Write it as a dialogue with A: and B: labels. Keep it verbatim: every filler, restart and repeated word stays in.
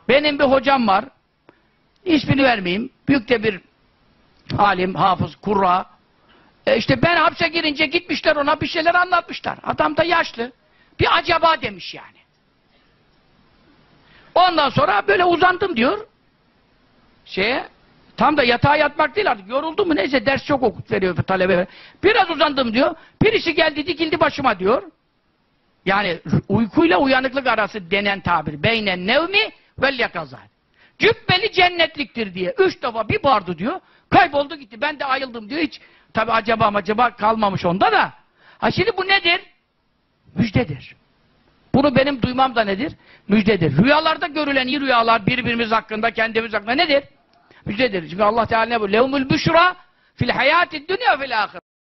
A: Benim bir hocam var. İsmini vermeyeyim. Büyük de bir alim, hafız, kurra. E işte ben hapse girince gitmişler ona bir şeyler anlatmışlar. Adam da yaşlı. Bir acaba demiş yani. Ondan sonra böyle uzandım diyor. Şeye, tam da yatağa yatmak değil artık. Yoruldum mu neyse ders çok okut veriyor talebe. Biraz uzandım diyor. Birisi geldi dikildi başıma diyor. Yani uykuyla uyanıklık arası denen tabir. Beynen nevmi vel yakazat. Cübbeli cennetliktir diye. Üç defa bir bağırdı diyor. Kayboldu gitti. Ben de ayıldım diyor. Hiç tabi acaba acaba kalmamış onda da. Ha şimdi bu nedir? Müjdedir. Bunu benim duymam da nedir? Müjdedir. Rüyalarda görülen iyi rüyalar birbirimiz hakkında, kendimiz hakkında nedir? Müjdedir. Çünkü Allah Teala ne bu? Levmül büşra fil hayatid dünya fil ahir.